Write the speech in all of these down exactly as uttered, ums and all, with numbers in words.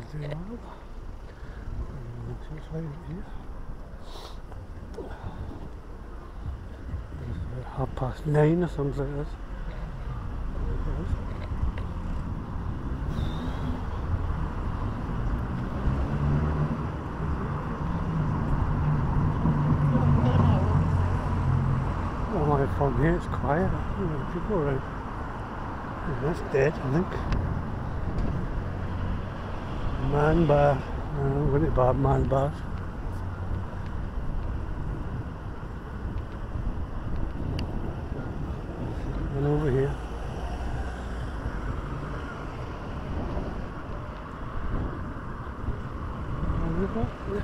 they are. Just right here. It's about half past nine or something like this. Well, from here it's quiet. There are people around. And that's dead, I think. Man bar. I'm going to bar man bars. And over here. Yeah.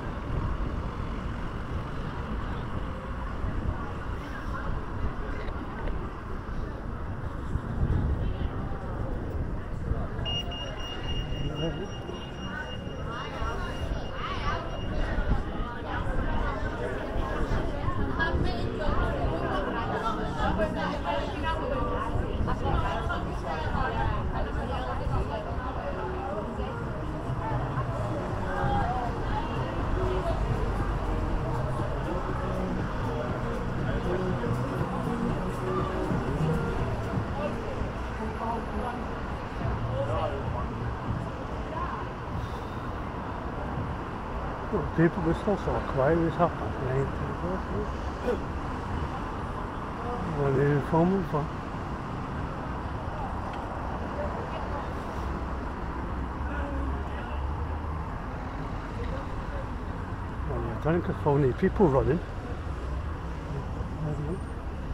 Well, people were still sort of quiet. It was half past nine. What are they filming for? Well, I don't think there's only people running. I don't know.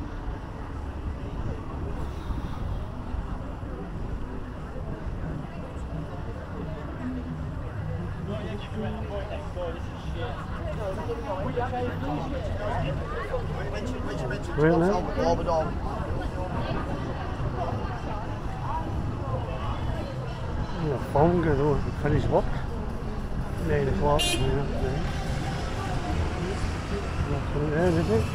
Right now? The phone goes over and finish work. Nine o'clock. Yeah, nine. Nothing there, is it?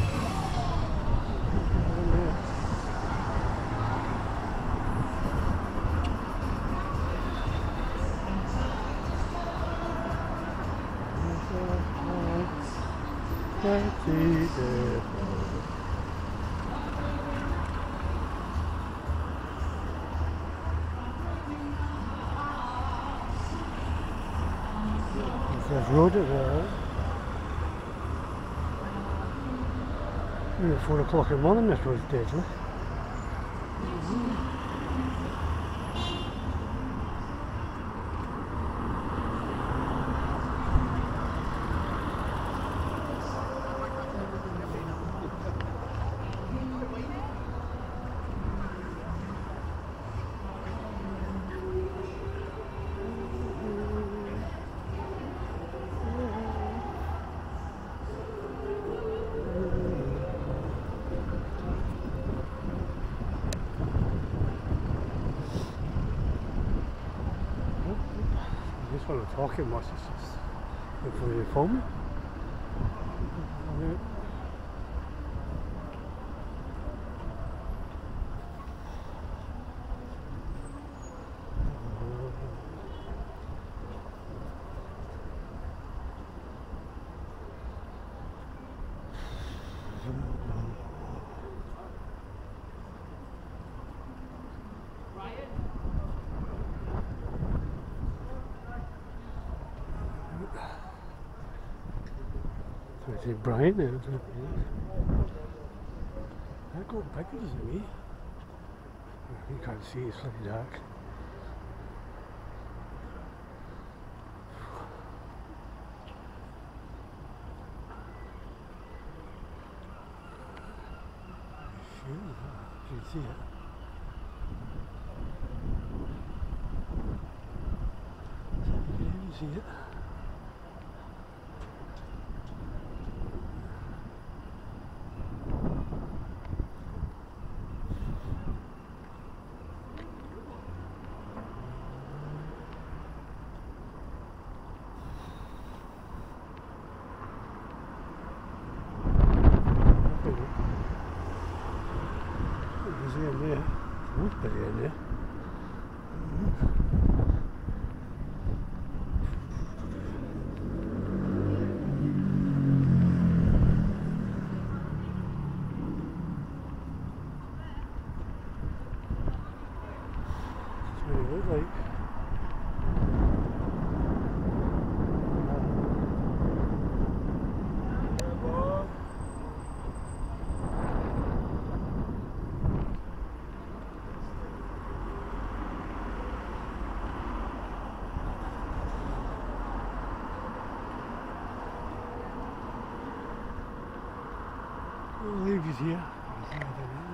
There's road there. At four o'clock in the morning, this road's deadly. That's what I'm talking about, it's just before you film. Yeah. I see Brian there. That got bigger than me. You can't see, it's like dark. You can see it. You can see it. In there, Woodbury in there. looks like. We'll leave it here.